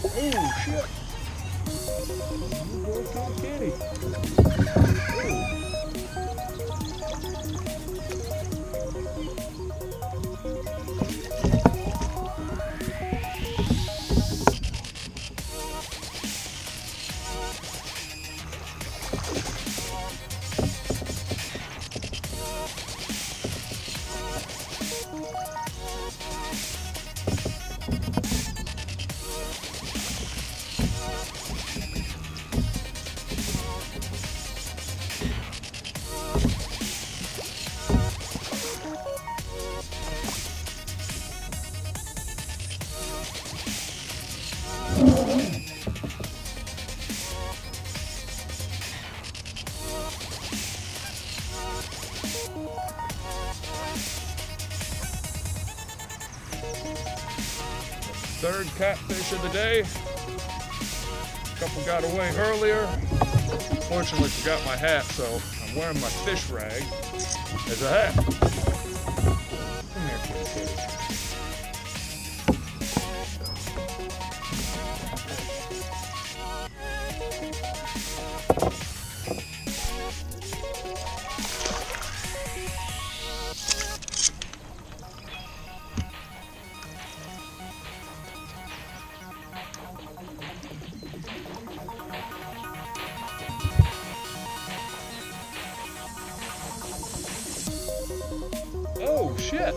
Oh shit! Little kitty. Oh. Third catfish of the day. A couple got away earlier. Unfortunately, forgot my hat, so I'm wearing my fish rag as a hat. Come here, kitty. Oh shit!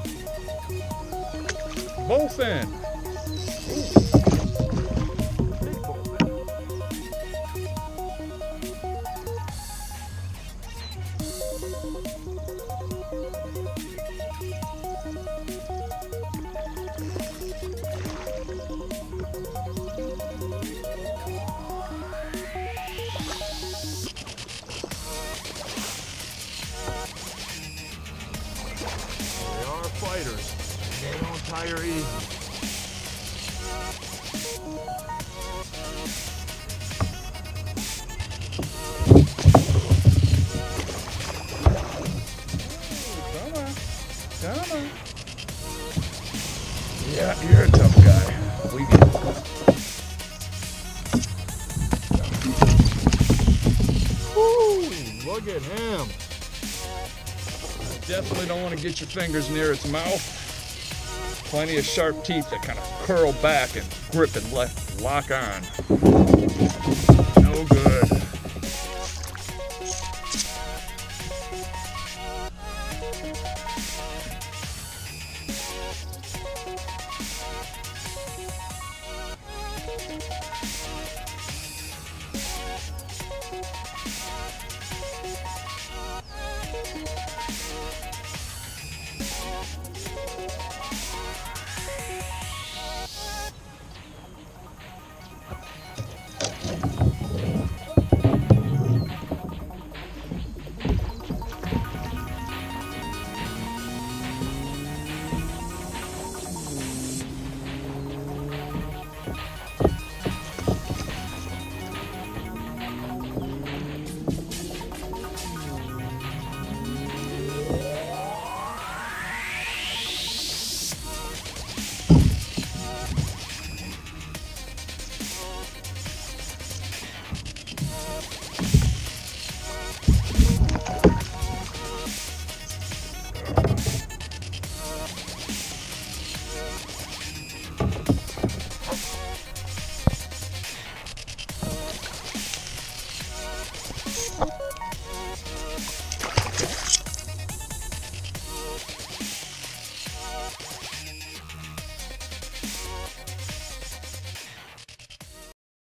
Bowfin! Big bowfin. Fighters. They don't tire easy. Come on. Come on. Yeah, you're a tough guy. We get it. Woo! Look at him. Definitely don't want to get your fingers near its mouth. Plenty of sharp teeth that kind of curl back and grip and lock on. No good.